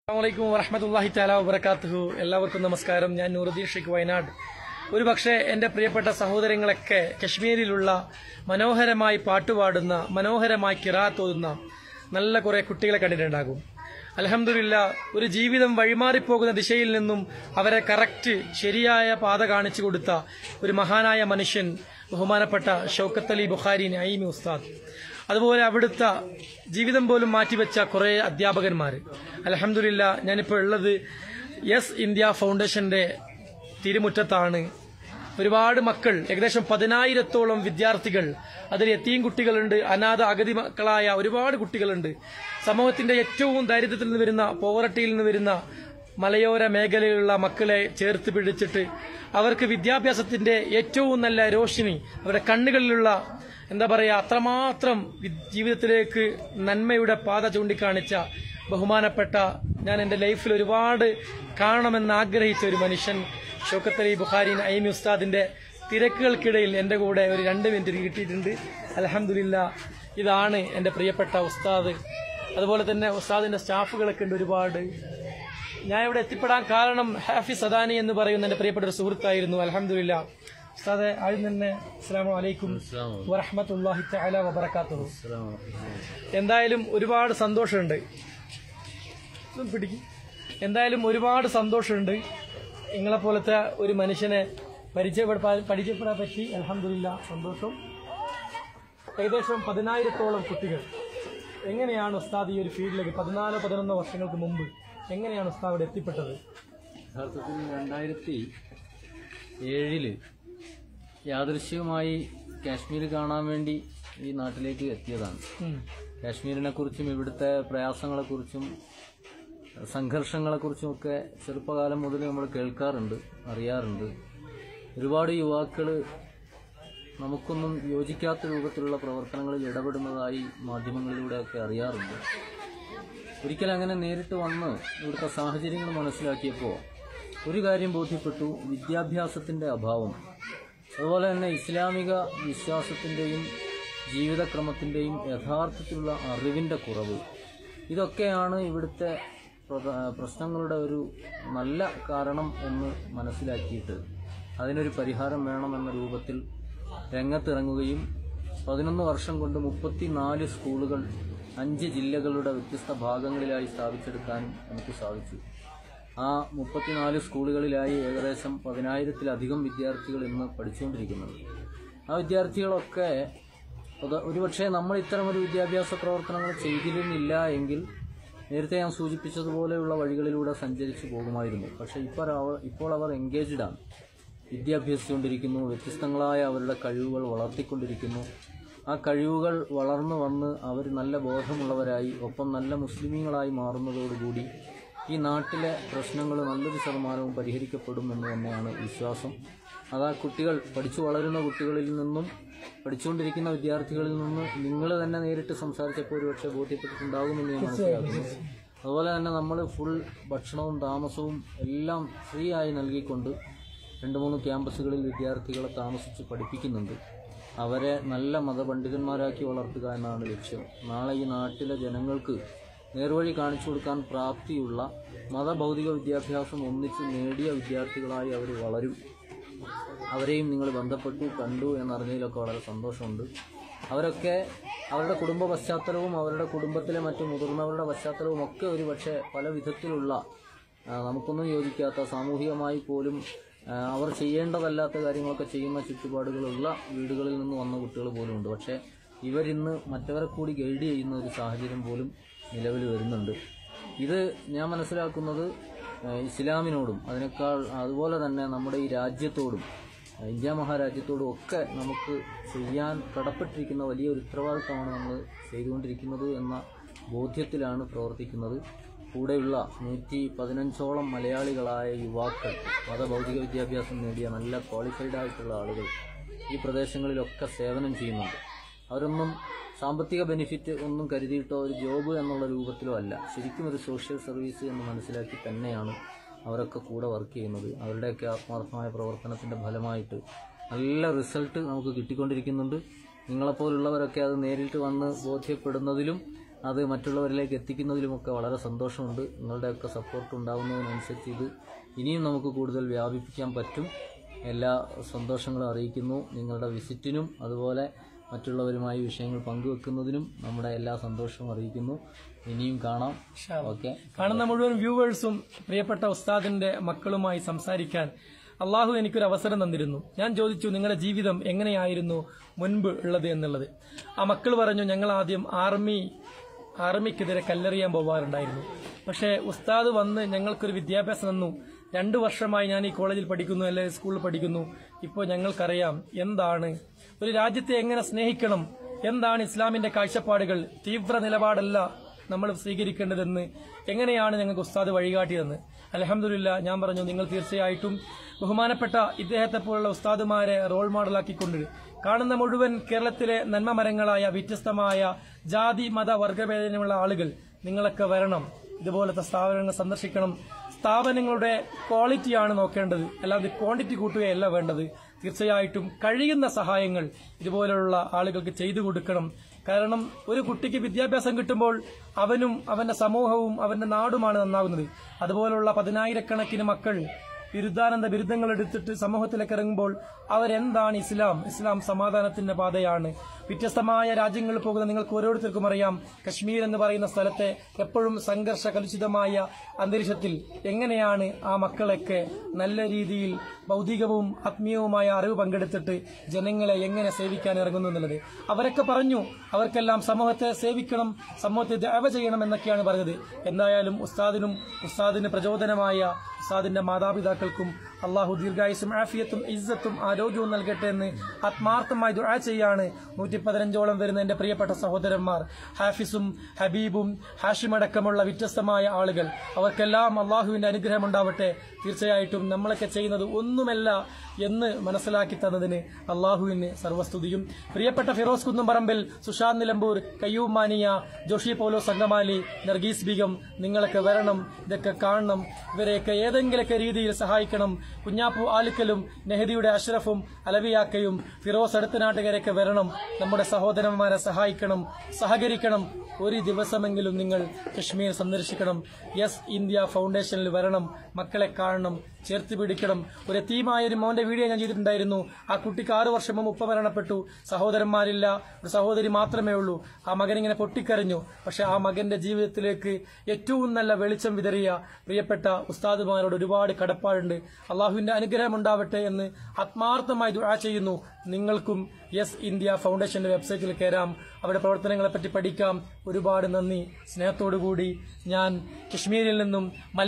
അസ്സലാമു വറഹ്മത്തുള്ളാഹി തആല വബറകാതുഹു. എല്ലാവർക്കും നമസ്കാരം. ഞാൻ നൂറുദ്ദീൻ ഷെയ്ഖ് വയനാട്. ഒരുപക്ഷെ എന്റെ പ്രിയപ്പെട്ട സഹോദരങ്ങളൊക്കെ കശ്മീരിലുള്ള മനോഹരമായി പാട്ടുപാടുന്ന, മനോഹരമായി ഖിറാഅത്ത് ഓതുന്ന നല്ല കുറെ കുട്ടികളെ കണ്ടിട്ടുണ്ടാകും. അൽഹംദുലില്ലാഹ്, ഒരു ജീവിതം വഴിമാറിപ്പോകുന്ന ദിശയിൽ നിന്നും അവരെ കറക്റ്റ് ശരിയായ പാത കാണിച്ചു കൊടുത്ത ഒരു മഹാനായ മനുഷ്യൻ ബഹുമാനപ്പെട്ട ഷൗക്കത്ത് അലി ബുഖാരി നഈമി ഉസ്താദ്. അതുപോലെ അവിടുത്തെ ജീവിതം പോലും മാറ്റിവെച്ച കുറേ അധ്യാപകന്മാർ. അൽഹംദുലില്ലാഹ്, ഞാനിപ്പോൾ ഉള്ളത് യെസ് ഇന്ത്യ ഫൗണ്ടേഷന്റെ തിരുമുറ്റത്താണ്. ഒരുപാട് മക്കൾ, ഏകദേശം 10,000-ഓളം വിദ്യാർത്ഥികൾ, അതിൽ യതീം കുട്ടികളുണ്ട്, അനാഥ അഗതി മക്കളായ ഒരുപാട് കുട്ടികളുണ്ട്. സമൂഹത്തിന്റെ ഏറ്റവും ദാരിദ്ര്യത്തിൽ നിന്ന് വരുന്ന, പോവർട്ടിയിൽ നിന്ന് വരുന്ന മലയോര മേഖലയിലുള്ള മക്കളെ ചേർത്ത് പിടിച്ചിട്ട് അവർക്ക് വിദ്യാഭ്യാസത്തിന്റെ ഏറ്റവും നല്ല രോഷിനി അവരുടെ കണ്ണുകളിലുള്ള, എന്താ പറയുക, അത്രമാത്രം ജീവിതത്തിലേക്ക് നന്മയുടെ പാത ചൂണ്ടിക്കാണിച്ച ബഹുമാനപ്പെട്ട, ഞാൻ എന്റെ ലൈഫിൽ ഒരുപാട് കാണണമെന്ന് ആഗ്രഹിച്ച ഒരു മനുഷ്യൻ ഷൗക്കത്ത് അലി ബുഖാരി നഈമി ഉസ്താദിന്റെ തിരക്കുകൾക്കിടയിൽ എന്റെ കൂടെ ഒരു 2 മിനിറ്റ് കിട്ടിയിട്ടുണ്ട്. അൽഹംദുലില്ലാഹ്, ഇതാണ് എന്റെ പ്രിയപ്പെട്ട ഉസ്താദ്. അതുപോലെ തന്നെ ഉസ്താദിന്റെ സ്റ്റാഫുകളൊക്കെ ഉണ്ട് ഒരുപാട്. ഞാൻ ഇവിടെ എത്തിപ്പെടാൻ കാരണം ഹാഫിസ് അദാനി എന്ന് പറയുന്ന എന്റെ പ്രിയപ്പെട്ട ഒരു സുഹൃത്തായിരുന്നു. അൽഹംദുലില്ലാഹ്. ഉസ്താദെ, ആദ്യം തന്നെ അസ്സലാമു അലൈക്കും വറഹ്മത്തുള്ളാഹി തആല വബറകാതുഹു. എന്തായാലും ഒരുപാട് സന്തോഷമുണ്ട്. ഒരുപാട് സന്തോഷമുണ്ട് നിങ്ങളെപ്പോലത്തെ ഒരു മനുഷ്യനെ പരിചയപ്പെടാൻ പറ്റി. അൽഹംദുലില്ലാഹ്, സന്തോഷം. ഏകദേശം 10,000-ഓളം കുട്ടികൾ. എങ്ങനെയാണ് ഉസ്താദ് ഈ ഒരു ഫീൽഡിലേക്ക് 14-11 വർഷങ്ങൾക്ക് മുമ്പ് എങ്ങനെയാണ് ഉസ്താദ് ഇവിടെ എത്തിപ്പെട്ടത്? യഥാർത്ഥത്തിൽ 2007 യാദൃശ്യവുമായി കാശ്മീർ കാണാൻ വേണ്ടി ഈ നാട്ടിലേക്ക് എത്തിയതാണ്. കാശ്മീരിനെ കുറിച്ചും ഇവിടുത്തെ പ്രയാസങ്ങളെക്കുറിച്ചും സംഘർഷങ്ങളെക്കുറിച്ചും ഒക്കെ ചെറുപ്പകാലം മുതൽ നമ്മൾ കേൾക്കാറുണ്ട്, അറിയാറുണ്ട്. ഒരുപാട് യുവാക്കൾ നമുക്കൊന്നും യോജിക്കാത്ത രൂപത്തിലുള്ള പ്രവർത്തനങ്ങളിൽ ഇടപെടുന്നതായി മാധ്യമങ്ങളിലൂടെയൊക്കെ അറിയാറുണ്ട്. ഒരിക്കൽ അങ്ങനെ നേരിട്ട് വന്ന് ഇവിടുത്തെ സാഹചര്യങ്ങൾ മനസ്സിലാക്കിയപ്പോൾ ഒരു കാര്യം ബോധ്യപ്പെട്ടു: വിദ്യാഭ്യാസത്തിൻ്റെ അഭാവം, അതുപോലെ തന്നെ ഇസ്ലാമിക വിശ്വാസത്തിൻ്റെയും ജീവിതക്രമത്തിൻ്റെയും യഥാർത്ഥത്തിലുള്ള അറിവിൻ്റെ കുറവ്. ഇതൊക്കെയാണ് ഇവിടുത്തെ പ്രശ്നങ്ങളുടെ ഒരു നല്ല കാരണം എന്ന് മനസ്സിലാക്കിയിട്ട് അതിനൊരു പരിഹാരം വേണമെന്ന രൂപത്തിൽ രംഗത്തിറങ്ങുകയും 11 വർഷം കൊണ്ട് 34 സ്കൂളുകൾ 5 ജില്ലകളുടെ വ്യത്യസ്ത ഭാഗങ്ങളിലായി സ്ഥാപിച്ചെടുക്കാൻ നമുക്ക് സാധിച്ചു. ആ 34 സ്കൂളുകളിലായി ഏകദേശം 10,000-ലധികം വിദ്യാർത്ഥികൾ ഇന്ന് പഠിച്ചുകൊണ്ടിരിക്കുന്നുണ്ട്. ആ വിദ്യാർത്ഥികളൊക്കെ ഒരുപക്ഷെ നമ്മൾ ഇത്തരമൊരു വിദ്യാഭ്യാസ പ്രവർത്തനങ്ങൾ ചെയ്തിരുന്നില്ല എങ്കിൽ നേരത്തെ ഞാൻ സൂചിപ്പിച്ചതുപോലെയുള്ള വഴികളിലൂടെ സഞ്ചരിച്ചു പോകുമായിരുന്നു. പക്ഷേ ഇപ്പോൾ അവർ എൻഗേജ്ഡാണ്, വിദ്യാഭ്യസിച്ചുകൊണ്ടിരിക്കുന്നു, വ്യത്യസ്തങ്ങളായ അവരുടെ കഴിവുകൾ വളർത്തിക്കൊണ്ടിരിക്കുന്നു. ആ കഴിവുകൾ വളർന്നു വന്ന് അവർ നല്ല ബോധമുള്ളവരായി, ഒപ്പം നല്ല മുസ്ലിമീങ്ങളായി മാറുന്നതോടുകൂടി ഈ നാട്ടിലെ പ്രശ്നങ്ങൾ നല്ലൊരു ശതമാനവും പരിഹരിക്കപ്പെടും എന്ന് തന്നെയാണ് വിശ്വാസം. അതാ കുട്ടികൾ, പഠിച്ചു വളരുന്ന കുട്ടികളിൽ നിന്നും, പഠിച്ചുകൊണ്ടിരിക്കുന്ന വിദ്യാർത്ഥികളിൽ നിന്ന് നിങ്ങൾ തന്നെ നേരിട്ട് സംസാരിച്ചപ്പോൾ ഒരുപക്ഷെ ബോധ്യപ്പെട്ടിട്ടുണ്ടാകുമെന്ന് ഞാൻ മനസ്സിലാക്കുന്നു. അതുപോലെ തന്നെ നമ്മൾ ഫുൾ ഭക്ഷണവും താമസവും എല്ലാം ഫ്രീ ആയി നൽകിക്കൊണ്ട് 2-3 ക്യാമ്പസുകളിൽ വിദ്യാർത്ഥികളെ താമസിച്ച് പഠിപ്പിക്കുന്നുണ്ട്. അവരെ നല്ല മതപണ്ഡിതന്മാരാക്കി വളർത്തുക എന്നാണ് ലക്ഷ്യം. നാളെ ഈ നാട്ടിലെ ജനങ്ങൾക്ക് നേർവഴി കാണിച്ചു കൊടുക്കാൻ പ്രാപ്തിയുള്ള മതഭൗതിക വിദ്യാഭ്യാസം ഒന്നിച്ച് നേടിയ വിദ്യാർത്ഥികളായി അവർ വളരും. അവരെയും നിങ്ങൾ ബന്ധപ്പെട്ടു കണ്ടു എന്നറിഞ്ഞതിലൊക്കെ വളരെ സന്തോഷമുണ്ട്. അവരൊക്കെ അവരുടെ കുടുംബ പശ്ചാത്തലവും അവരുടെ കുടുംബത്തിലെ മറ്റു മുതിർന്നവരുടെ പശ്ചാത്തലവും ഒക്കെ ഒരു പക്ഷേ പല വിധത്തിലുള്ള നമുക്കൊന്നും യോജിക്കാത്ത, സാമൂഹികമായി പോലും അവർ ചെയ്യേണ്ടതല്ലാത്ത കാര്യങ്ങളൊക്കെ ചെയ്യുന്ന ചുറ്റുപാടുകളുള്ള വീടുകളിൽ നിന്ന് വന്ന കുട്ടികൾ പോലും ഉണ്ട്. പക്ഷേ ഇവരിന്ന് മറ്റവരെ കൂടി ഗൈഡ് ചെയ്യുന്ന ഒരു സാഹചര്യം പോലും നിലവിൽ വരുന്നുണ്ട്. ഇത് ഞാൻ മനസ്സിലാക്കുന്നത് ഇസ്ലാമിനോടും അതിനേക്കാൾ അതുപോലെ തന്നെ നമ്മുടെ ഈ രാജ്യത്തോടും, ഇന്ത്യ മഹാരാജ്യത്തോടും ഒക്കെ നമുക്ക് ചെയ്യാൻ കടപ്പെട്ടിരിക്കുന്ന വലിയൊരു ഉത്തരവാദിത്തമാണ് നമ്മൾ ചെയ്തുകൊണ്ടിരിക്കുന്നത് എന്ന ബോധ്യത്തിലാണ് പ്രവർത്തിക്കുന്നത്. കൂടെയുള്ള 115ഓളം മലയാളികളായ യുവാക്കൾ, മതഭൗതിക വിദ്യാഭ്യാസം നേടിയ നല്ല ക്വാളിഫൈഡ് ആയിട്ടുള്ള ആളുകൾ ഈ പ്രദേശങ്ങളിലൊക്കെ സേവനം ചെയ്യുന്നുണ്ട്. അവരൊന്നും സാമ്പത്തിക ബെനിഫിറ്റ് ഒന്നും കരുതിയിട്ടോ ഒരു ജോബ് എന്നുള്ള രൂപത്തിലോ അല്ല, ശരിക്കും ഒരു സോഷ്യൽ സർവീസ് എന്ന് മനസ്സിലാക്കി തന്നെയാണ് അവരൊക്കെ കൂടെ വർക്ക് ചെയ്യുന്നത്. അവരുടെയൊക്കെ ആത്മാർത്ഥമായ പ്രവർത്തനത്തിൻ്റെ ഫലമായിട്ട് നല്ല റിസൾട്ട് നമുക്ക് കിട്ടിക്കൊണ്ടിരിക്കുന്നുണ്ട്. നിങ്ങളെപ്പോലുള്ളവരൊക്കെ അത് നേരിട്ട് വന്ന് ബോധ്യപ്പെടുന്നതിലും അത് മറ്റുള്ളവരിലേക്ക് എത്തിക്കുന്നതിലുമൊക്കെ വളരെ സന്തോഷമുണ്ട്. നിങ്ങളുടെയൊക്കെ സപ്പോർട്ട് ഉണ്ടാകുന്നതിനനുസരിച്ച് ഇത് ഇനിയും നമുക്ക് കൂടുതൽ വ്യാപിപ്പിക്കാൻ പറ്റും. എല്ലാ സന്തോഷങ്ങളും അറിയിക്കുന്നു. നിങ്ങളുടെ വിസിറ്റിനും അതുപോലെ മറ്റുള്ളവരുമായി വിഷയങ്ങൾ പങ്കുവെക്കുന്നതിനും നമ്മുടെ എല്ലാ സന്തോഷവും അറിയിക്കുന്നു. ഇനിയും കാണാം. ഓക്കെ. കാണുന്ന മുഴുവൻ വ്യൂവേഴ്സും പ്രിയപ്പെട്ട ഉസ്താദിന്റെ മക്കളുമായി സംസാരിക്കാൻ അള്ളാഹു എനിക്കൊരു അവസരം തന്നിരുന്നു. ഞാൻ ചോദിച്ചു, നിങ്ങളുടെ ജീവിതം എങ്ങനെയായിരുന്നു മുൻപ് ഉള്ളത് എന്നുള്ളത്. ആ മക്കൾ പറഞ്ഞു, ഞങ്ങൾ ആദ്യം ആർമിക്കെതിരെ കല്ലെറിയാൻ പോവാറുണ്ടായിരുന്നു. പക്ഷേ ഉസ്താദ് വന്ന് ഞങ്ങൾക്കൊരു വിദ്യാഭ്യാസം തന്നു. 2 വർഷമായി ഞാൻ ഈ കോളേജിൽ പഠിക്കുന്നു, അല്ലെങ്കിൽ സ്കൂളിൽ പഠിക്കുന്നു. ഇപ്പോൾ ഞങ്ങൾക്കറിയാം എന്താണ് ഒരു രാജ്യത്തെ എങ്ങനെ സ്നേഹിക്കണം, എന്താണ് ഇസ്ലാമിന്റെ കാഴ്ചപ്പാടുകൾ, തീവ്ര നിലപാടല്ല നമ്മൾ സ്വീകരിക്കേണ്ടതെന്ന് എങ്ങനെയാണ് ഞങ്ങൾക്ക് ഉസ്താദ് വഴികാട്ടിയതെന്ന്. അൽഹംദുലില്ലാ, ഞാൻ പറഞ്ഞു, നിങ്ങൾ തീർച്ചയായിട്ടും ബഹുമാനപ്പെട്ട ഇദ്ദേഹത്തെ പോലുള്ള ഉസ്താദുമാരെ റോൾ മോഡലാക്കിക്കൊണ്ട് കാണുന്ന മുഴുവൻ കേരളത്തിലെ നന്മമരങ്ങളായ വ്യത്യസ്തമായ ജാതി മത വർഗഭേദമുള്ള ആളുകൾ നിങ്ങളൊക്കെ വരണം, ഇതുപോലത്തെ സ്ഥാപനങ്ങൾ സന്ദർശിക്കണം. സ്ഥാപനങ്ങളുടെ ക്വാളിറ്റിയാണ് നോക്കേണ്ടത്, അല്ലാതെ ക്വാണ്ടിറ്റി കൂട്ടുകയല്ല വേണ്ടത്. തീർച്ചയായിട്ടും കഴിയുന്ന സഹായങ്ങൾ ഇതുപോലുള്ള ആളുകൾക്ക് ചെയ്തു കൊടുക്കണം. കാരണം ഒരു കുട്ടിക്ക് വിദ്യാഭ്യാസം കിട്ടുമ്പോൾ അവനും അവന്റെ സമൂഹവും അവന്റെ നാടുമാണ് നന്നാകുന്നത്. അതുപോലുള്ള 10,000-കണക്കിന് മക്കൾ ബിരുദാനന്ദ ബിരുദങ്ങൾ എടുത്തിട്ട് സമൂഹത്തിലേക്ക് ഇറങ്ങുമ്പോൾ അവരെന്താണ് ഇസ്ലാം സമാധാനത്തിന്റെ പാതയാണ്. വ്യത്യസ്തമായ രാജ്യങ്ങളിൽ പോകുന്ന നിങ്ങൾക്ക് ഓരോരുത്തർക്കും അറിയാം, കശ്മീർ എന്ന് പറയുന്ന സ്ഥലത്തെ എപ്പോഴും സംഘർഷ കലുഷിതമായ അന്തരീക്ഷത്തിൽ എങ്ങനെയാണ് ആ മക്കളൊക്കെ നല്ല രീതിയിൽ ഭൗതികവും ആത്മീയവുമായ അറിവ് പങ്കെടുത്തിട്ട് ജനങ്ങളെ എങ്ങനെ സേവിക്കാൻ ഇറങ്ങുന്നു എന്നുള്ളത്. അവരൊക്കെ പറഞ്ഞു, അവർക്കെല്ലാം സമൂഹത്തെ സേവിക്കണം, സമൂഹത്തെ ദഅവ ചെയ്യണം എന്നൊക്കെയാണ് പറഞ്ഞത്. എന്തായാലും ഉസ്താദിന് പ്രചോദനമായ ഉസ്താദിന്റെ മാതാപിതാക്കൾക്കും അള്ളാഹു ദീർഘായുസും ആഫിയത്തും ഇസ്സത്തും ആരോഗ്യവും നൽകട്ടെ എന്ന് ആത്മാർത്ഥമായി ദുആ ചെയ്യാണ്. 115ഓളം വരുന്ന എന്റെ പ്രിയപ്പെട്ട സഹോദരന്മാർ, ഹാഫിസും ഹബീബും ഹാഷിം അടക്കമുള്ള വ്യത്യസ്തമായ ആളുകൾ, അവർക്കെല്ലാം അള്ളാഹുവിന്റെ അനുഗ്രഹം ഉണ്ടാവട്ടെ. തീർച്ചയായിട്ടും നമ്മളൊക്കെ ചെയ്യുന്നത് ഒന്നുമല്ല എന്ന് മനസ്സിലാക്കി തന്നതിന് അള്ളാഹുവിന് സർവസ്തുതിയും. പ്രിയപ്പെട്ട ഫിറോസ് കുന്നുംപറമ്പിൽ, സുശാന്ത് നിലമ്പൂർ, കയ്യൂം മാനിയ, ജോഷി പോലോ സംഗമാലി, നർഗീസ് ബീഗം, നിങ്ങളൊക്കെ വരണം, ഇതൊക്കെ കാണണം, ഇവരെയൊക്കെ ഏതെങ്കിലൊക്കെ രീതിയിൽ സഹായിക്കണം. കുഞ്ഞാപ്പു ആലിക്കലും നെഹദിയുടെ അഷ്റഫും അലവിയാക്കയും ഫിറോസ് അടുത്തനാട്ടുകാരൊക്കെ വരണം, നമ്മുടെ സഹോദരന്മാരെ സഹായിക്കണം, സഹകരിക്കണം. ഒരു ദിവസമെങ്കിലും നിങ്ങൾ കശ്മീർ സന്ദർശിക്കണം. യെസ് ഇന്ത്യ ഫൗണ്ടേഷനിൽ വരണം, മക്കളെ കാണണം, ചേർത്ത് പിടിക്കണം. ഒരു യതീമായ ഒരു മോന്റെ വീഡിയോ ഞാൻ ചെയ്തിട്ടുണ്ടായിരുന്നു. ആ കുട്ടിക്ക് 6 വർഷം മുമ്പ് ഉപ്പ മരണപ്പെട്ടു, സഹോദരന്മാരില്ല, ഒരു സഹോദരി മാത്രമേ ഉള്ളൂ. ആ മകൻ ഇങ്ങനെ പൊട്ടിക്കരഞ്ഞു. പക്ഷെ ആ മകന്റെ ജീവിതത്തിലേക്ക് ഏറ്റവും നല്ല വെളിച്ചം വിതറിയ പ്രിയപ്പെട്ട ഉസ്താദുമാരോട് ഒരുപാട് കടപ്പാടുണ്ട്. അള്ളാഹുവിന്റെ അനുഗ്രഹം ഉണ്ടാവട്ടെ എന്ന് ആത്മാർത്ഥമായി ദുആ ചെയ്യുന്നു. നിങ്ങൾക്കും യെസ് ഇന്ത്യ ഫൗണ്ടേഷന്റെ വെബ്സൈറ്റിൽ കയറാം, അവരുടെ പ്രവർത്തനങ്ങളെപ്പറ്റി പഠിക്കാം. ഒരുപാട് നന്ദി. സ്നേഹത്തോടുകൂടി ഞാൻ കശ്മീരിൽ നിന്നും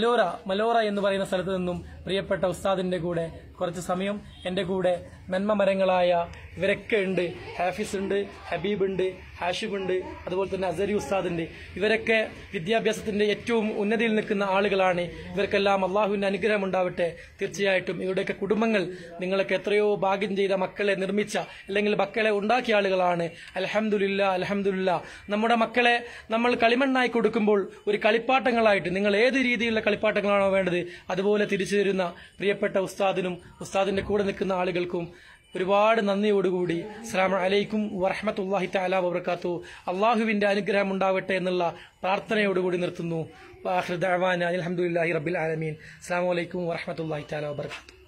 മലോറ എന്ന് പറയുന്ന സ്ഥലത്ത് നിന്നും പ്രിയപ്പെട്ട ഉസ്താദിന്റെ കൂടെ കുറച്ച് സമയം എന്റെ കൂടെ നന്മമരങ്ങളായ ഇവരൊക്കെ ഉണ്ട്. ഹാഫിസ് ഉണ്ട്, ഹബീബ് ഉണ്ട്, ഹാഷിബ് ഉണ്ട്, അതുപോലെ തന്നെ അസരി ഉസ്താദുണ്ട്. ഇവരൊക്കെ വിദ്യാഭ്യാസത്തിന്റെ ഏറ്റവും ഉന്നതിയിൽ നിൽക്കുന്ന ആളുകളാണ്. ഇവർക്കെല്ലാം അള്ളാഹുവിന്റെ അനുഗ്രഹം ഉണ്ടാവട്ടെ. തീർച്ചയായിട്ടും ഇവരുടെയൊക്കെ കുടുംബങ്ങൾ, നിങ്ങളൊക്കെ എത്രയോ ഭാഗ്യം ചെയ്ത മക്കളെ നിർമ്മിച്ച അല്ലെങ്കിൽ മക്കളെ ഉണ്ടാക്കിയ ആളുകളാണ്. അൽഹംദുലില്ലാ. നമ്മുടെ മക്കളെ നമ്മൾ കളിമണ്ണായി കൊടുക്കുമ്പോൾ ഒരു കളിപ്പാട്ടങ്ങളായിട്ട്, നിങ്ങൾ ഏത് രീതിയിലുള്ള കളിപ്പാട്ടങ്ങളാണോ വേണ്ടത് അതുപോലെ തിരിച്ചു തരുന്ന പ്രിയപ്പെട്ട ഉസ്താദിനും ഉസ്താദിന്റെ കൂടെ നിൽക്കുന്ന ആളുകൾക്കും ഒരുപാട് നന്ദിയോടുകൂടി അസ്സലാമു അലൈക്കും വറഹ്മത്തുള്ളാഹി തആല വബറകാതുഹു. അള്ളാഹുവിന്റെ അനുഗ്രഹം ഉണ്ടാവട്ടെ എന്നുള്ള പ്രാർത്ഥനയോടുകൂടി നിർത്തുന്നു. വആഖിറു ദഅവാന അൽഹംദുലില്ലാഹി റബ്ബിൽ ആലമീൻ. അസ്സലാമു അലൈക്കും വറഹ്മത്തുള്ളാഹി തആല വബറകാതുഹു.